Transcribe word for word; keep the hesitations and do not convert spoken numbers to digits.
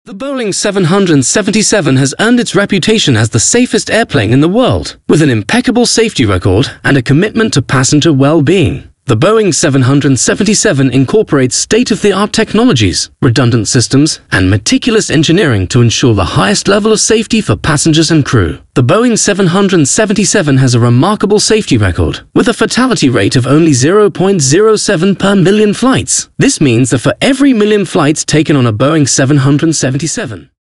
The Boeing seven seventy-seven has earned its reputation as the safest airplane in the world, with an impeccable safety record and a commitment to passenger well-being. The Boeing seven seventy-seven incorporates state-of-the-art technologies, redundant systems, and meticulous engineering to ensure the highest level of safety for passengers and crew. The Boeing seven seventy-seven has a remarkable safety record, with a fatality rate of only zero point zero seven per million flights. This means that for every million flights taken on a Boeing seven seventy-seven,